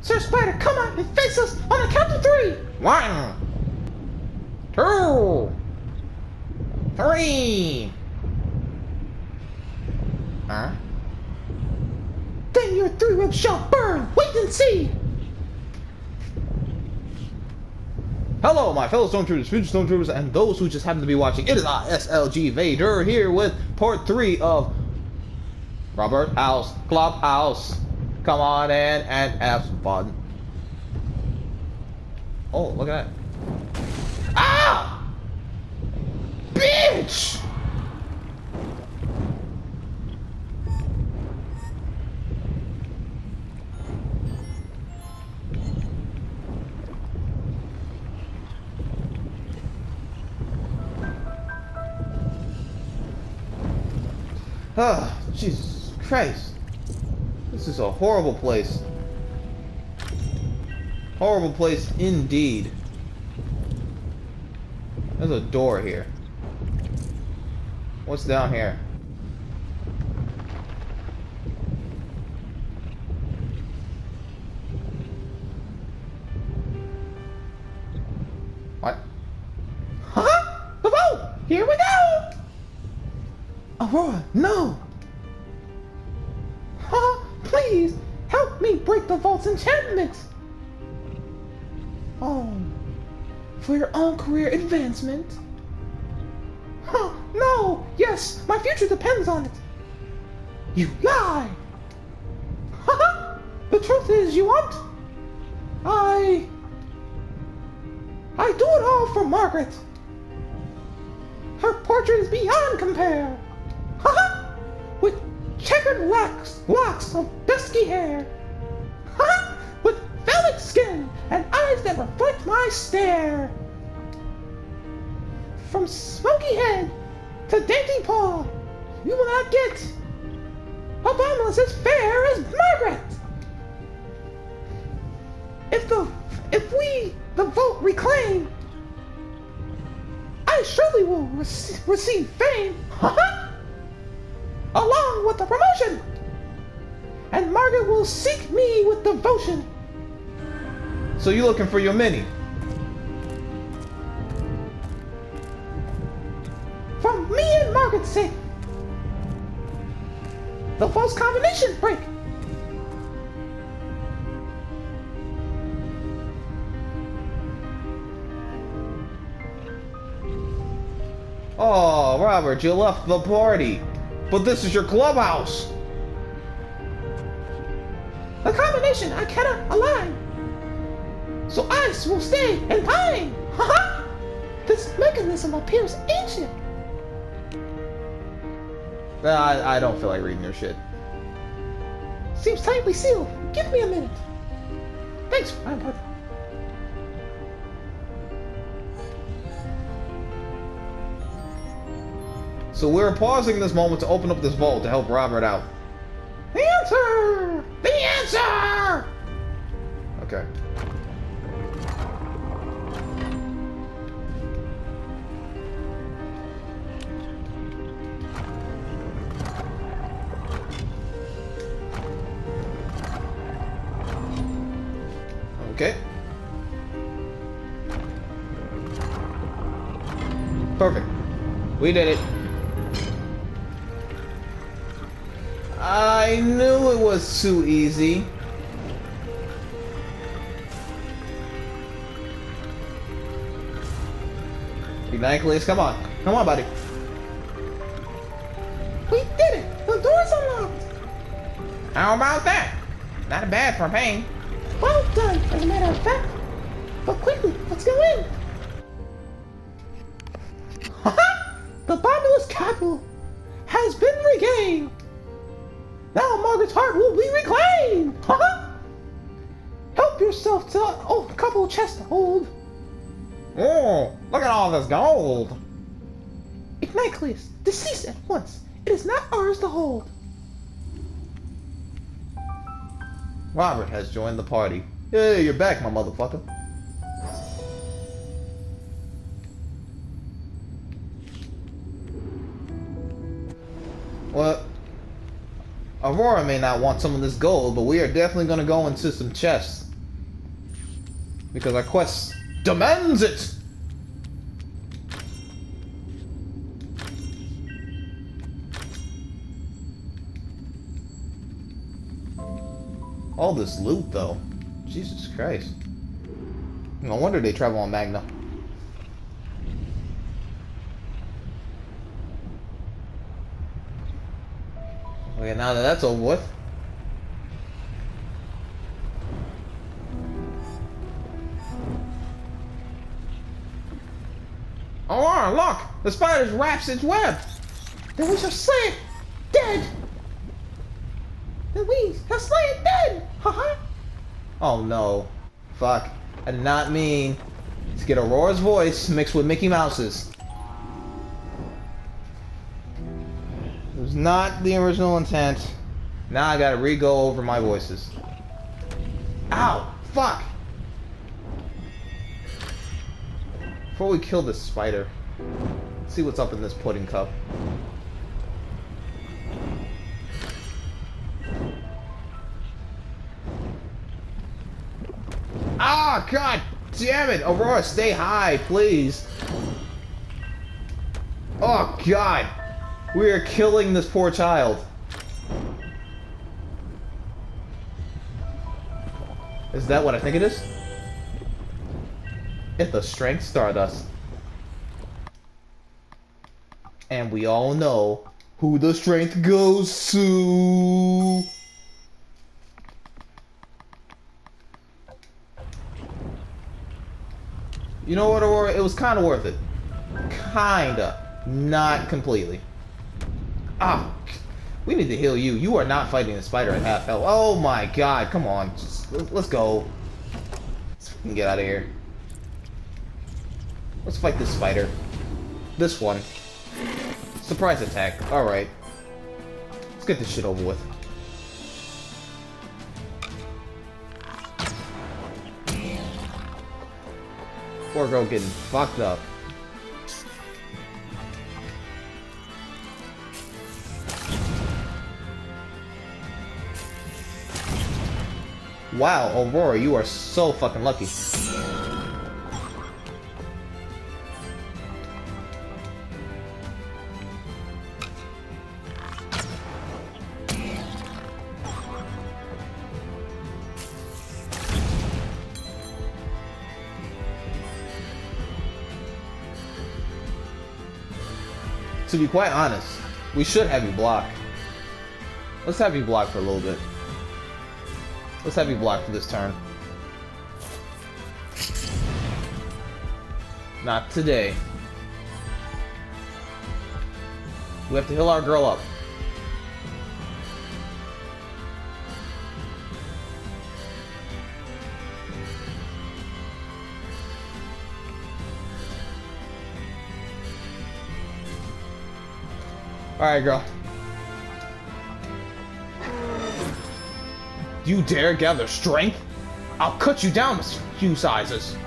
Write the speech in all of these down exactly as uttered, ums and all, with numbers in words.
Sir Spider, come out and face us on the count of three! One, two, three. Huh? Then your three ribs shall burn! Wait and see! Hello, my fellow Stormtroopers, future Stormtroopers, and those who just happen to be watching. It is I, S L G Vader, here with part three of Robert House, Clubhouse. Come on in and have some fun. Oh, look at that. Ah! Bitch! Ah, Jesus Christ. This is a horrible place. Horrible place indeed. There's a door here. What's down here? What? Huh? The boat! Here we go! Aurora, no! Huh? Please, help me break the vault's enchantments! Oh, for your own career advancement? Huh, no! Yes, my future depends on it! You lie! Haha! The truth is, you want? I... I do it all for Margaret! Her portrait is beyond compare! Haha! With checkered locks, locks of dusky hair! Haha! With velvet skin and eyes that reflect my stare! From smoky head to dainty paw, you will not get abominous as fair as Margaret! If the if we the vote reclaim, I surely will rec receive fame, haha, along with the promotion, and Margaret will seek me with devotion. So you looking for your mini? For me and Margaret's sake, the false combination break. Oh, Robert, you left the party. But this is your clubhouse. The combination I cannot align. So ice will stay and pine. Haha! This mechanism appears ancient. I, I don't feel like reading your shit. Seems tightly sealed. Give me a minute. Thanks, my brother. So we're pausing this moment to open up this vault to help Robert out. The answer! The answer! Okay. Okay. Perfect. We did it. I knew it was too easy. Ignite, please. Come on. Come on, buddy. We did it! The door's unlocked! How about that? Not bad for pain. Well done, as a matter of fact. But quickly, let's go in! Haha! The Bomulus capital has been regained! Now Margaret's heart will be reclaimed! Haha! Help yourself to a oh, couple chests to hold. Oh, look at all this gold. Ignacleus, decease at once. It is not ours to hold. Robert has joined the party. Hey, you're back, my motherfucker. Well, Aurora may not want some of this gold, but we are definitely going to go into some chests. Because our quest demands it! All this loot, though. Jesus Christ. No wonder they travel on Magna. Okay, now that that's over with. Oh, look! The spider wraps its web! Then we shall slay it dead! Then we shall slay it dead! Haha! Oh no. Fuck. I did not mean to get Aurora's voice mixed with Mickey Mouse's. It was not the original intent. Now I gotta re-go over my voices. Ow! Fuck! Before we kill this spider, let's see what's up in this pudding cup. Ah, god damn it! Aurora, stay high, please. Oh god! We are killing this poor child. Is that what I think it is? It's the strength Stardust. And we all know who the strength goes to. You know what, Aurora? It was kind of worth it. Kinda. Not completely. Ah, we need to heal you. You are not fighting the spider at half health. Oh my god, come on. Just, let's go. Let's fucking get out of here. Let's fight this spider. This one. Surprise attack. Alright. Let's get this shit over with. Poor girl getting fucked up. Wow, Aurora, you are so fucking lucky. To be quite honest, we should have you block. Let's have you block for a little bit. Let's have you block for this turn. Not today. We have to heal our girl up. Alright, girl. You dare gather strength? I'll cut you down a few sizes.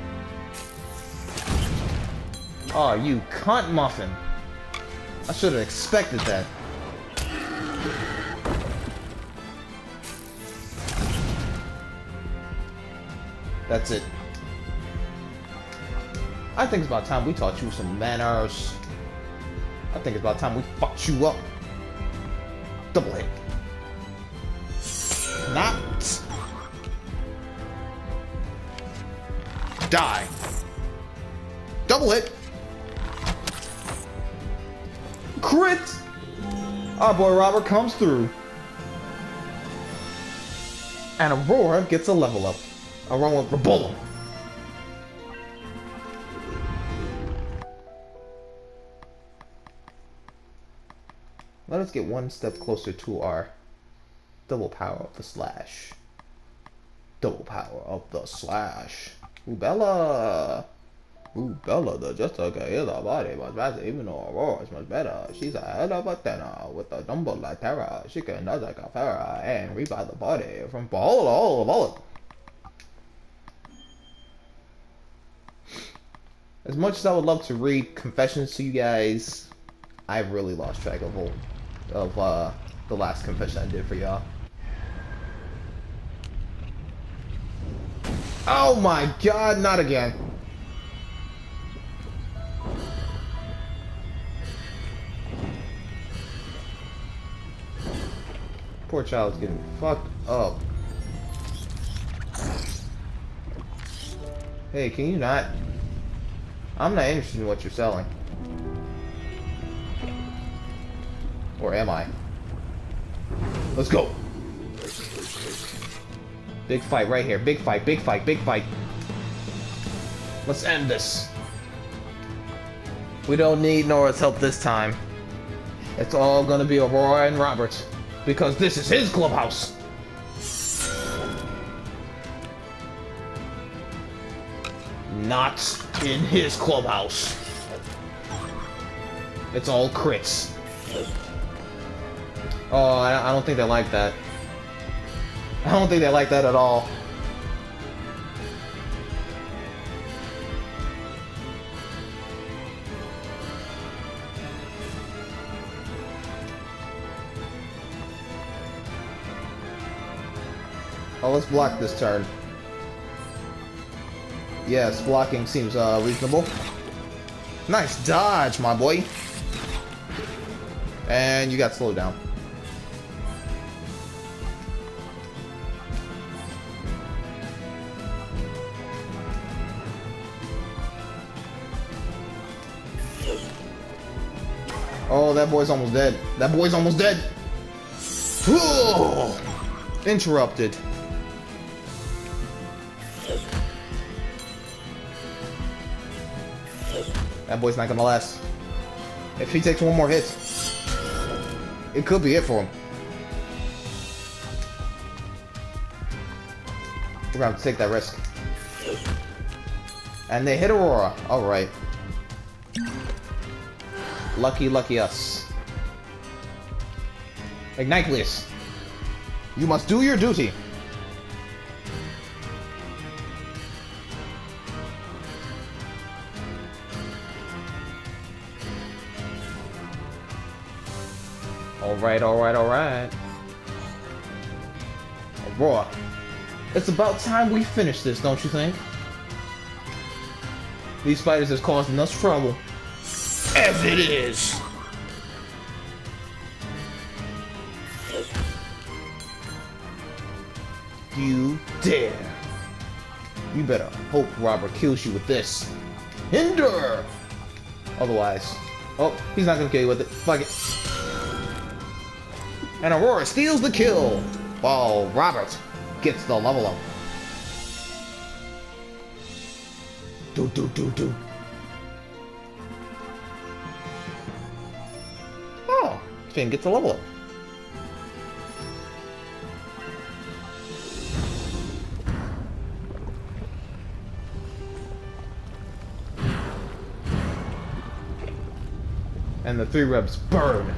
Oh, you cunt muffin. I should have expected that. That's it. I think it's about time we taught you some manners. I think it's about time we fucked you up. Double hit. Not. Die. Double hit. Crit. Our boy Robert comes through. And Aurora gets a level up. Aurora with Rabola. Let us get one step closer to our double power of the slash. Double power of the slash. Ooh, Bella! Ooh, Bella, the Jessica is a body much better, even though Aurora is much better. She's a hell of a tenor with a dumble like terror. She can does like a Farah and rebuy the body from all all bullet. As much as I would love to read confessions to you guys, I've really lost track of all of uh, the last confession I did for y'all. Oh my god, not again. Poor child's getting fucked up. Hey, can you not? I'm not interested in what you're selling. Or am I? Let's go. Big fight right here. Big fight, big fight, big fight. Let's end this. We don't need Nora's help this time. It's all gonna be Aurora and Robert. Because this is his clubhouse. Not in his clubhouse. It's all crits. Oh, I, I don't think they like that. I don't think they like that at all. Oh, let's block this turn. Yes, blocking seems uh, reasonable. Nice dodge, my boy. And you got slowed down. Oh, that boy's almost dead. That boy's almost dead. Ooh, interrupted. That boy's not gonna last. If he takes one more hit, it could be it for him. We're gonna have to take that risk. And they hit Aurora. Alright. Lucky, lucky us. Ignitelius, you must do your duty. Alright, alright, alright. Aurora, it's about time we finish this, don't you think? These spiders is causing us trouble. As it is. You dare. You better hope Robert kills you with this. Hinder! Otherwise... Oh, he's not gonna kill you with it. Fuck it. And Aurora steals the kill, while Robert gets the level up. Do do do do. Oh, Finn gets a level up. And the three reps burn.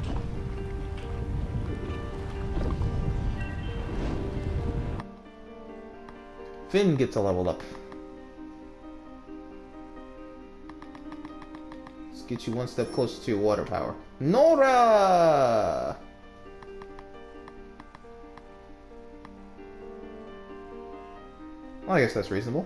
Finn gets a level up. Let's get you one step closer to your water power. Nora! Well, I guess that's reasonable.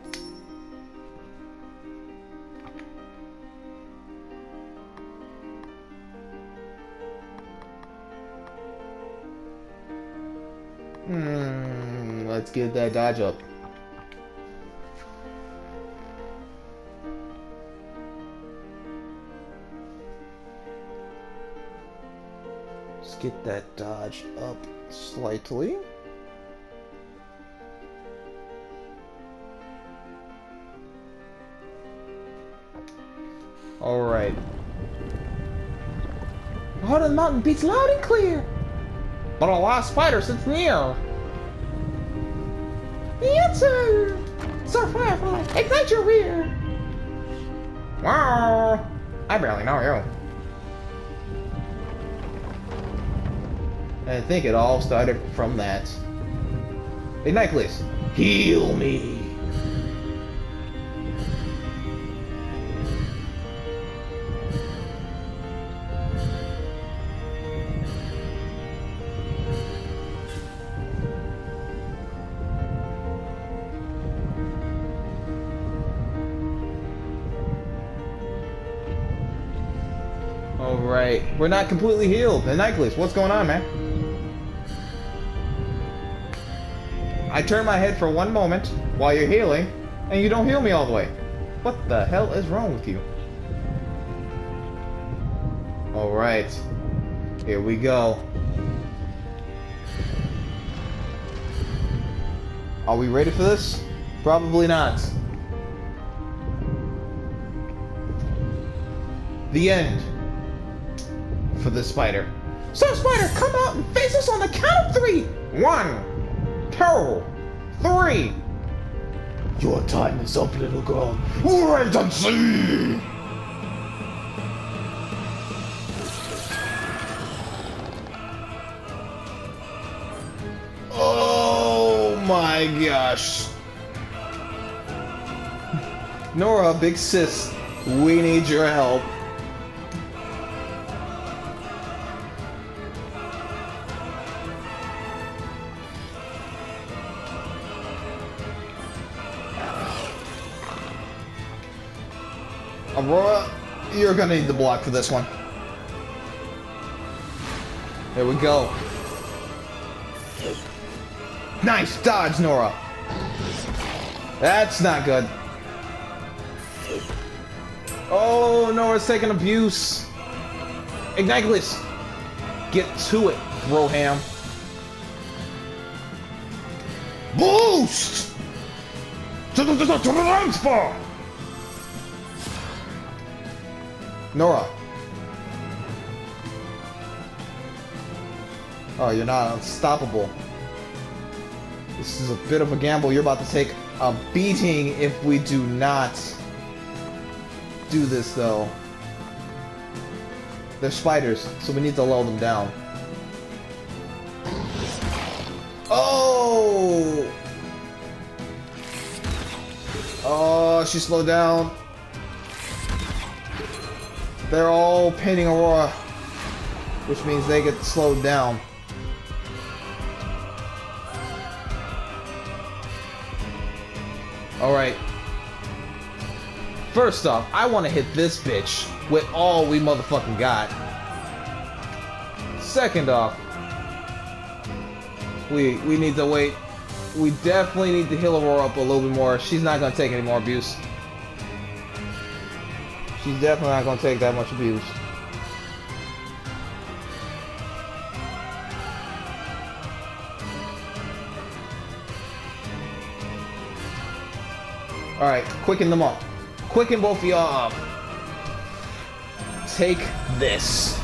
Hmm, let's get that dodge up. Let's get that dodge up slightly. Alright. The heart of the mountain beats loud and clear. But a lost spider sits near. The answer! Sir Firefly, ignite your rear! Wow! I barely know you. I think it all started from that. Ignitelius, heal me! Alright, we're not completely healed. And Nicholas, what's going on, man? I turn my head for one moment while you're healing, and you don't heal me all the way. What the hell is wrong with you? Alright, here we go. Are we ready for this? Probably not. The end for this spider. So, Spider, come out and face us on the count of three! One, two, three. Your time is up, little girl. Wait and see! Oh my gosh. Nora, big sis, we need your help. Aurora, you're gonna need the block for this one. There we go. Nice dodge, Nora. That's not good. Oh, Nora's taking abuse. Igniglis, get to it, Roham. Boost! To the, to the, to the transfer! Nora. Oh, you're not unstoppable. This is a bit of a gamble. You're about to take a beating if we do not do this, though. They're spiders, so we need to lull them down. Oh! Oh, she slowed down. They're all painting Aurora, which means they get slowed down. Alright. First off, I want to hit this bitch with all we motherfucking got. Second off, we we need to wait. We definitely need to heal Aurora up a little bit more. She's not going to take any more abuse. She's definitely not going to take that much abuse. Alright, quicken them up. Quicken both of y'all up. Take this.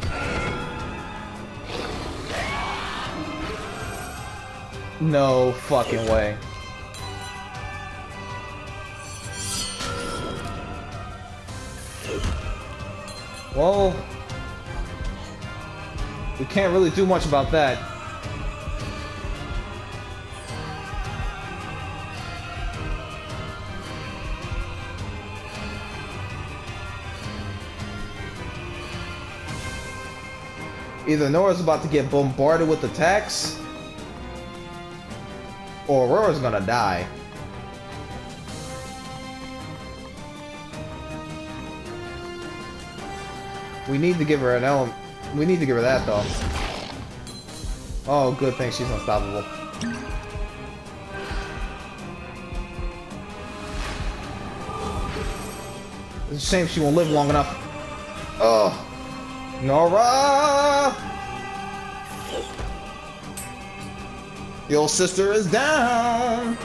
No fucking way. Well, we can't really do much about that. Either Nora's about to get bombarded with attacks, or Aurora's gonna die. We need to give her an element. We need to give her that, though. Oh, good thing she's unstoppable. It's a shame she won't live long enough. Oh, Nora! Your sister is down.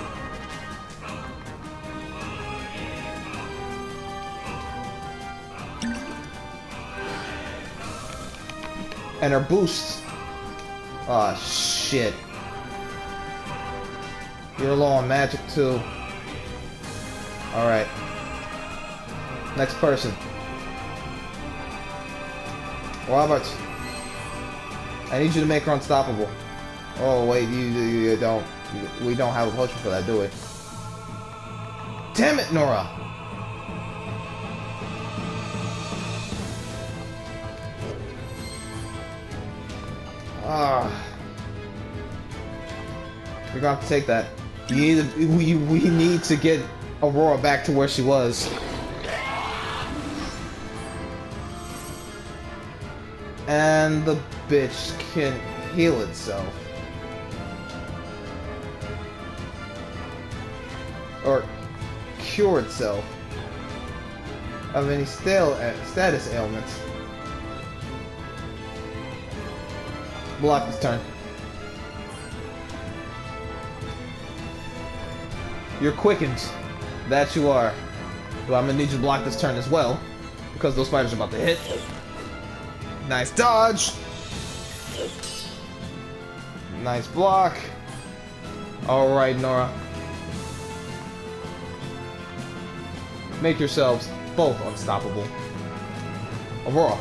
And her boost. Oh shit. You're low on magic too. Alright. Next person. Robert. I need you to make her unstoppable. Oh wait, you, you, you don't. You, we don't have a potion for that, do we? Damn it, Nora! Ah, we're gonna have to take that. You need to, we we need to get Aurora back to where she was. And the bitch can heal itself. Or cure itself of any stale, uh, status ailments. Block this turn. You're quickened. That you are. But I'm gonna need you to block this turn as well, because those spiders are about to hit. Nice dodge. Nice block. Alright, Nora. Make yourselves both unstoppable. Aurora.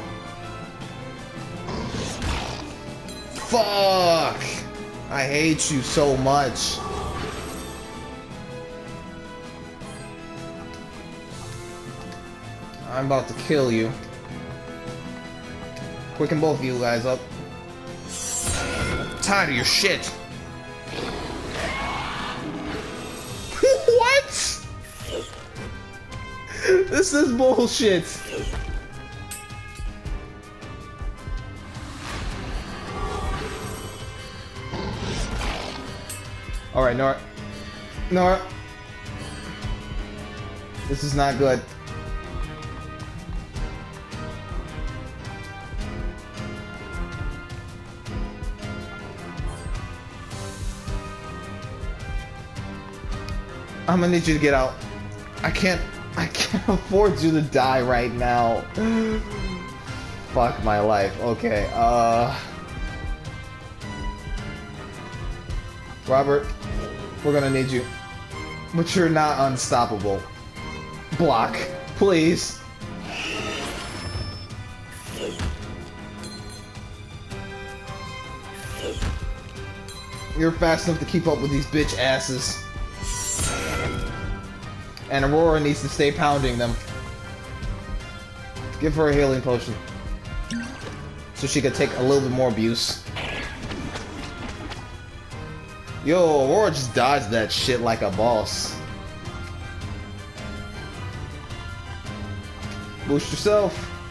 Fuck! I hate you so much. I'm about to kill you. Quicken both of you guys up. I'm tired of your shit. What? This is bullshit. Alright, Nora. Nora. This is not good. I'm gonna need you to get out. I can't I can't afford you to die right now. Fuck my life. Okay, uh Robert, we're gonna need you. But you're not unstoppable. Block, please. You're fast enough to keep up with these bitch asses. And Aurora needs to stay pounding them. Give her a healing potion. So she could take a little bit more abuse. Yo, Aurora just dodged that shit like a boss. Boost yourself.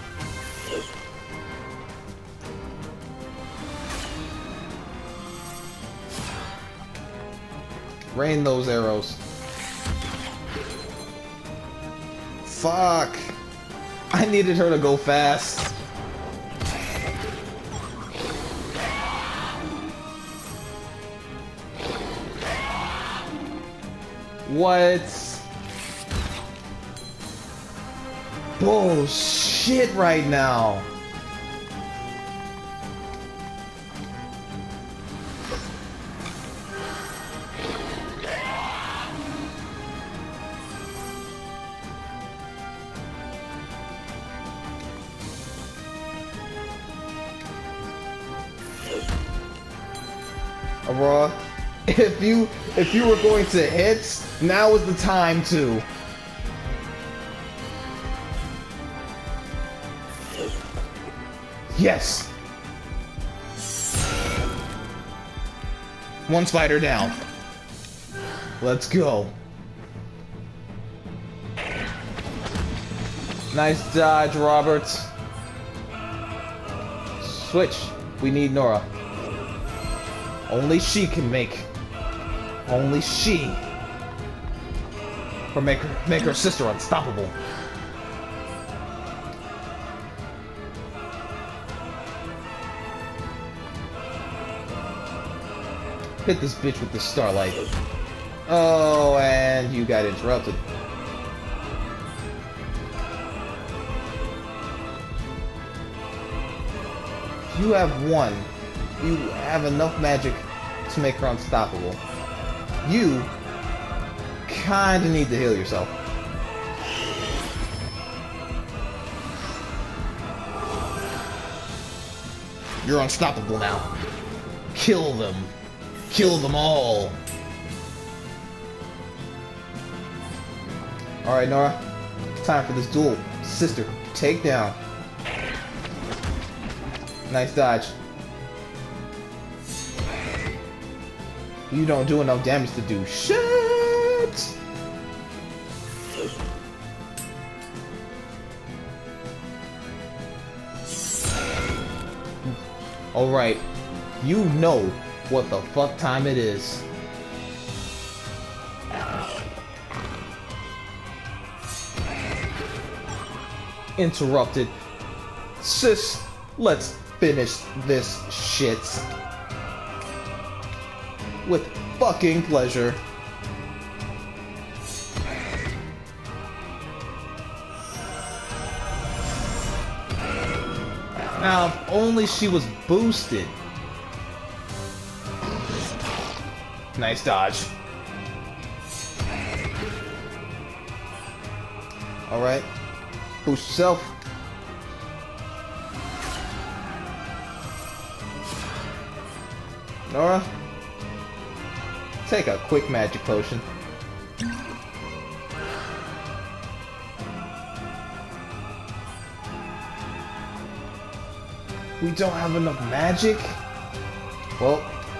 Rain those arrows. Fuck. I needed her to go fast. What? Bullshit right now. Aurora, if you if you were going to hit, now is the time to. Yes. One spider down. Let's go. Nice dodge, Robert. Switch. We need Nora. Only she can make. Only she. Or make her make her sister unstoppable. Hit this bitch with the starlight. Oh, and you got interrupted. You have one. You have enough magic to make her unstoppable. You kinda need to heal yourself. You're unstoppable now. Kill them. Kill them all. Alright, Nora. Time for this duel. Sister, take down. Nice dodge. You don't do enough damage to do shit. Alright, you know what the fuck time it is. Interrupted. Sis, let's finish this shit. With fucking pleasure. Now, if only she was boosted. Nice dodge. Alright. Boost yourself. Nora, take a quick magic potion. We don't have enough magic? Well,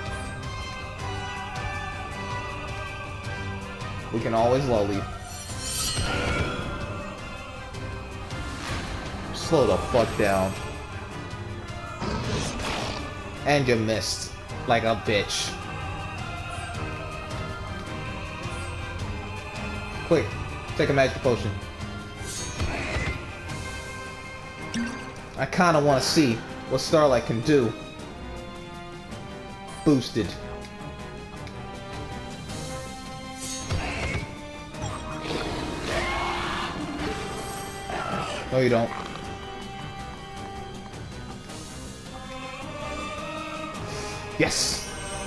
we can always lull you. Slow the fuck down. And you missed. Like a bitch. Quick, take a magic potion. I kinda wanna see what Starlight can do. Boosted. No, you don't. Yes!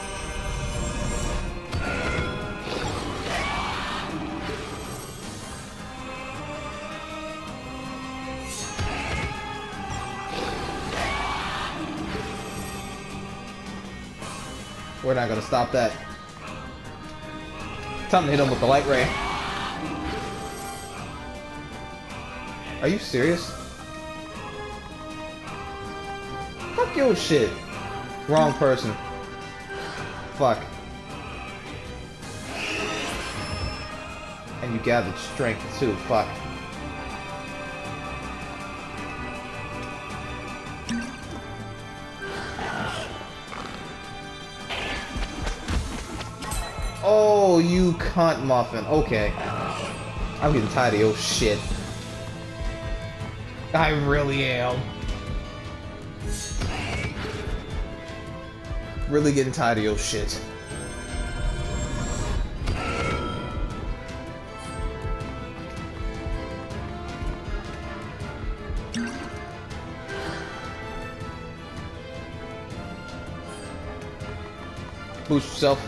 We're not gonna stop that. Time to hit him with the light ray. Are you serious? Fuck your shit. Wrong person. Fuck. And you gathered strength too. Fuck. Oh, you cunt muffin. Okay. I'm getting tired of your shit. I really am. Really getting tired of your shit. Boost yourself.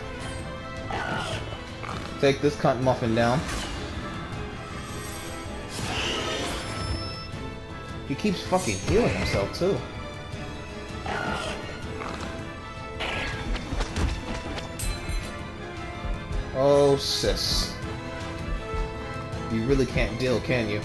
Take this cunt muffin down. He keeps fucking healing himself too. Oh, sis. You really can't deal, can you?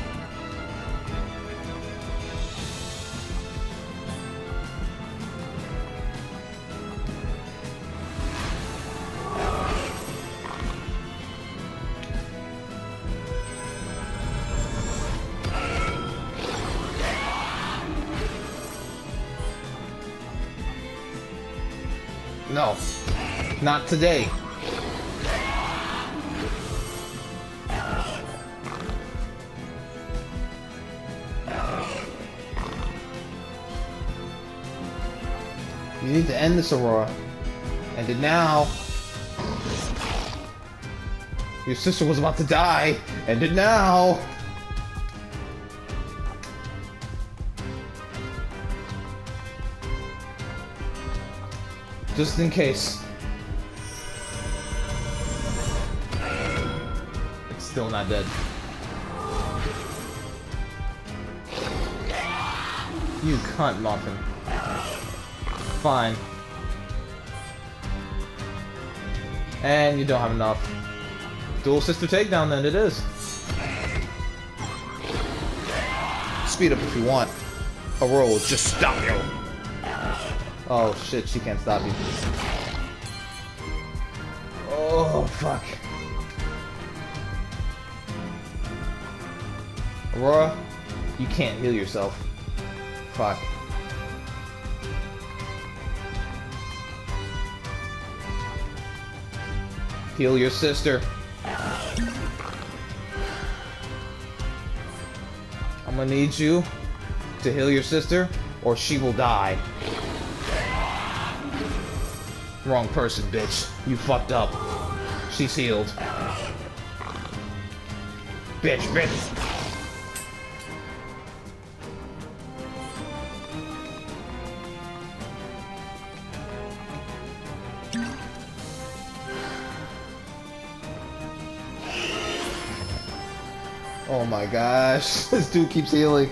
No. Not today. You need to end this, Aurora. End it now. Your sister was about to die. End it now. Just in case. It's still not dead. You cunt muffin. Fine. And you don't have enough. Dual sister takedown then it is. Speed up if you want. Aurora will just stop you. Oh shit, she can't stop you. Oh fuck. Aurora, you can't heal yourself. Fuck. Heal your sister. I'm gonna need you to heal your sister, or she will die. Wrong person, bitch. You fucked up. She's healed. Bitch, bitch. Oh my gosh, this dude keeps healing.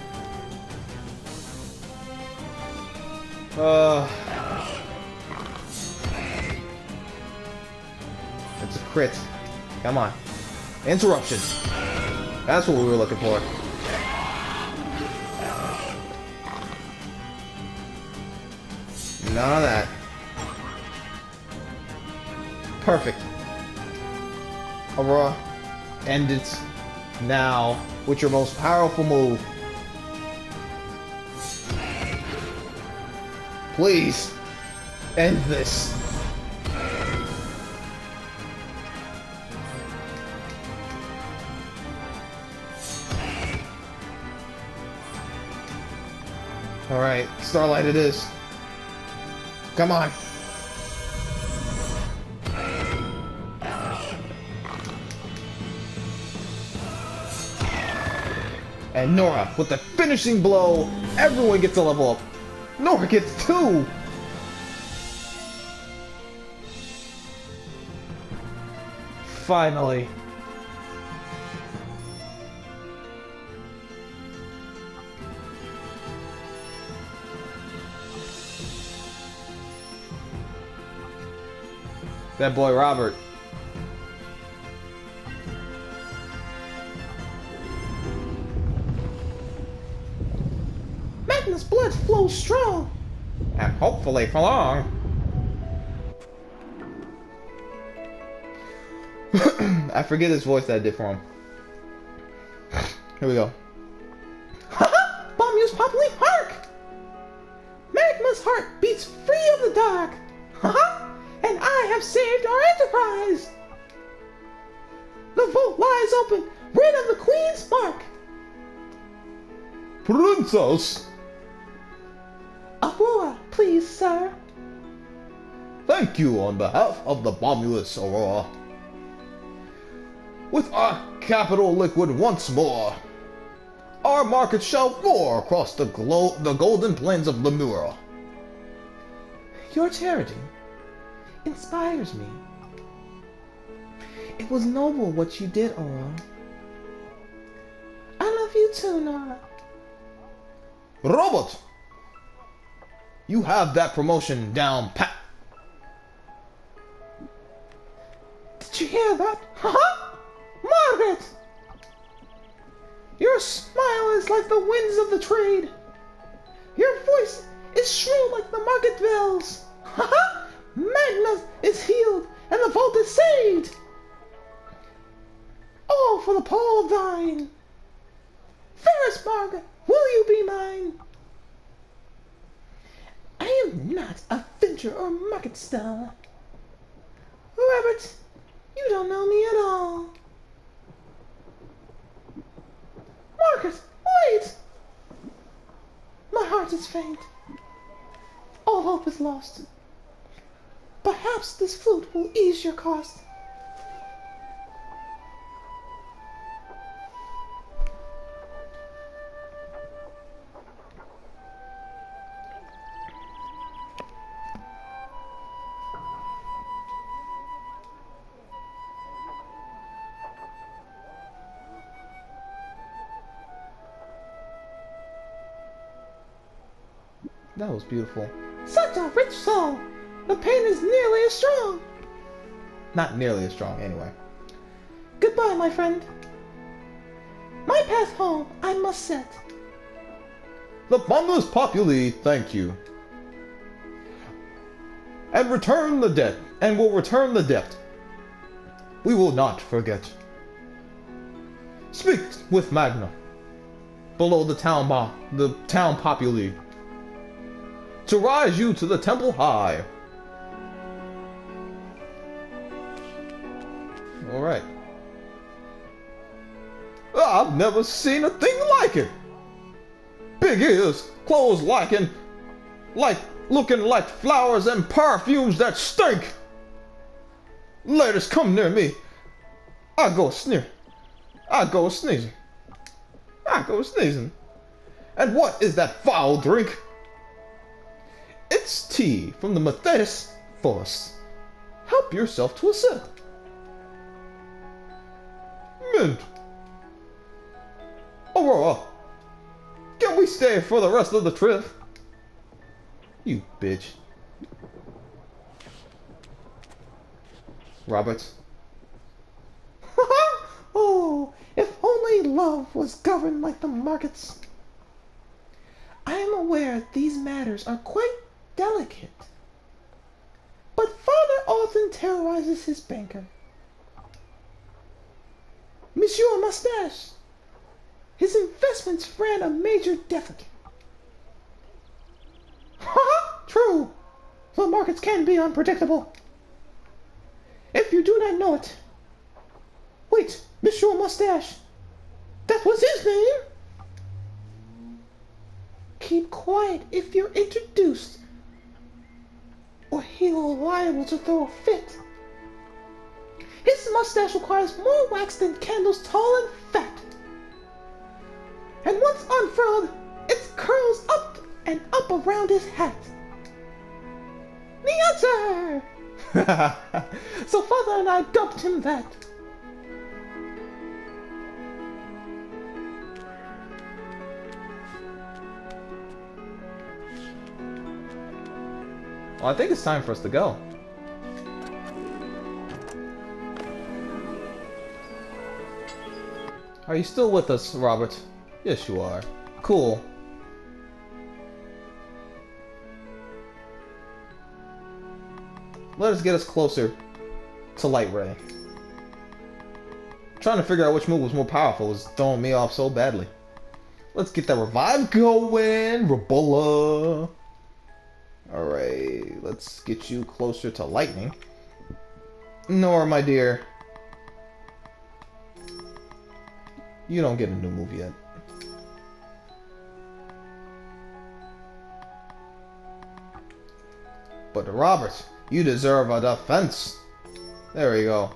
Uh, it's a crit. Come on. Interruption. That's what we were looking for. None of that. Perfect. Aurora, end it now with your most powerful move. Please, end this. Alright, Starlight it is. Come on. And Nora, with the finishing blow, everyone gets a level up. Nora gets two! Finally. That boy Robert. Magnus' blood flows strong. And hopefully for long. I forget his voice that I did for him. Here we go. Haha! Bomu's Populi, hark! Magma's heart beats free of the dark. Haha! And I have saved our enterprise! The vault lies open, rid of the Queen's mark! Princess! Aurora, please, sir. Thank you on behalf of the Bomulus, Aurora. With our capital liquid once more, our market shall roar across the, glo the golden plains of Lemura. Your charity inspires me. It was noble what you did, Aurora. I love you too, Nora. Robot! You have that promotion down pat. Did you hear that? Haha! Margaret! Your smile is like the winds of the trade. Your voice is shrill like the market bells. Haha! Magnus is healed and the vault is saved. All for the Paul of thine. Fairest Margaret, will you be mine? I am not a venture or market stall. Robert, you don't know me at all. Margaret, wait! My heart is faint. All hope is lost. Perhaps this flute will ease your cost. That was beautiful. Such a rich song! The pain is nearly as strong! Not nearly as strong, anyway. Goodbye, my friend. My path home I must set. The Bomulus Populi, thank you. And return the debt, and will return the debt. We will not forget. Speak with Magna, below the town bo the town Populi, to rise you to the temple high. Alright. I've never seen a thing like it. Big ears, clothes looking like looking like flowers and perfumes that stink. Ladies, come near me. I go sneer. I go sneezing. I go sneezing. And what is that foul drink? It's tea from the Methodist forest. Help yourself to a sip. Mint. Aurora, can we stay for the rest of the trip? You bitch. Robert. Oh, if only love was governed like the markets. I am aware these matters are quite delicate, but father often terrorizes his banker, Monsieur Mustache. His investments ran a major deficit. Ha! True. The markets can be unpredictable. If you do not know it. Wait, Monsieur Mustache. That was his name? Keep quiet if you're introduced, or he'll liable to throw a fit. His mustache requires more wax than candles tall and fat. And once unfurled, it curls up and up around his hat. The answer! So father and I dubbed him that. Well, I think it's time for us to go. Are you still with us, Robert? Yes, you are. Cool. Let us get us closer to Light Ray. Trying to figure out which move was more powerful is throwing me off so badly. Let's get that revive going, Rabola. Alright, let's get you closer to lightning. Nor, my dear, you don't get a new move yet. But Robert, you deserve a defense. There we go.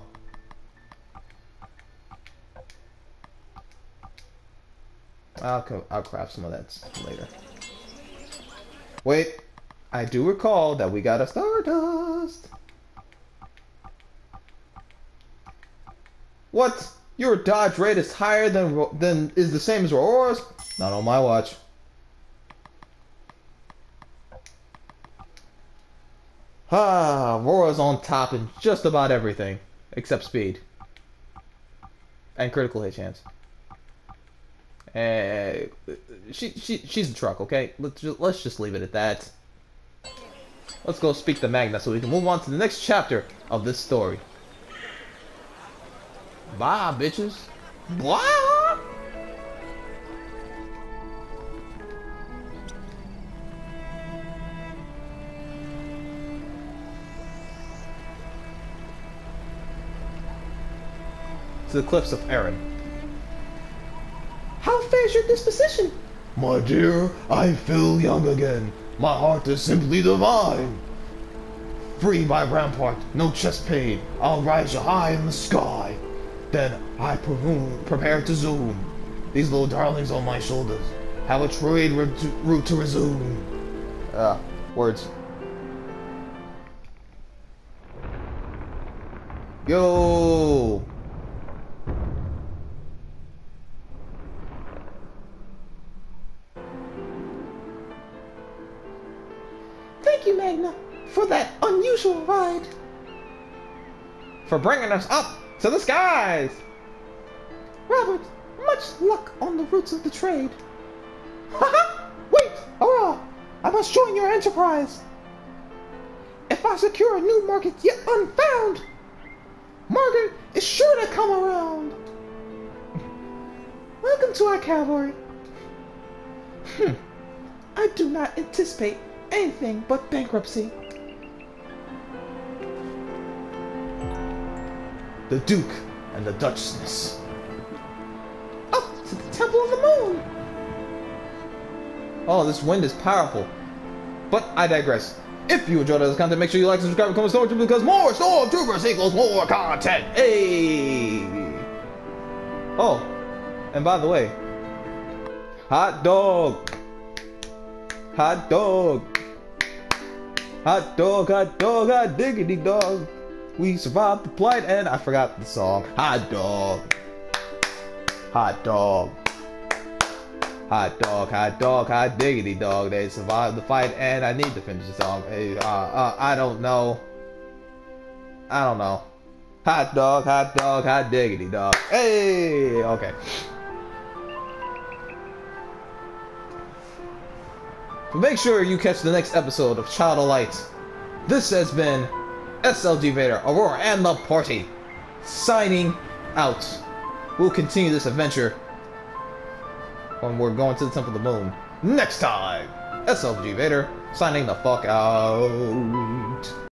I'll, co I'll craft some of that later. Wait, I do recall that we got a Stardust. What? Your dodge rate is higher than than is the same as Aurora's? Not on my watch. Ah, Aurora's on top in just about everything except speed and critical hit chance. Uh, she she she's a truck, okay? Let's just, let's just leave it at that. Let's go speak to Magna so we can move on to the next chapter of this story. Bye, bitches. Blah. To the cliffs of Erin. How fares your disposition? My dear, I feel young again. My heart is simply divine. Free my rampart, no chest pain. I'll rise you high in the sky. Then I pre prepare to zoom. These little darlings on my shoulders have a trade route to, route to resume. Ah, words. Yo. Thank you, Magna, for that unusual ride. For bringing us up to the skies. Robert, much luck on the routes of the trade. Haha! Wait, Aurora, I must join your enterprise. If I secure a new market yet unfound, Margaret is sure to come around. Welcome to our cavalry. Hmm. I do not anticipate anything but bankruptcy. the Duke and the Duchess. Up to the Temple of the Moon. Oh, this wind is powerful. But I digress. If you enjoyed this content, make sure you like, subscribe, and comment Stormtroopers because more Stormtroopers equals more content. Hey! Oh, and by the way, hot dog, hot dog, hot dog, hot dog, hot diggity dog. We survived the plight, and I forgot the song. Hot dog, hot dog. Hot dog, hot dog, hot diggity dog. They survived the fight, and I need to finish the song. Hey, uh, uh, I don't know. I don't know. Hot dog, hot dog, hot diggity dog. Hey, okay. But make sure you catch the next episode of Child of Light. This has been S L G Vader, Aurora, and the party signing out. We'll continue this adventure when we're going to the Temple of the Moon next time. S L G Vader signing the fuck out.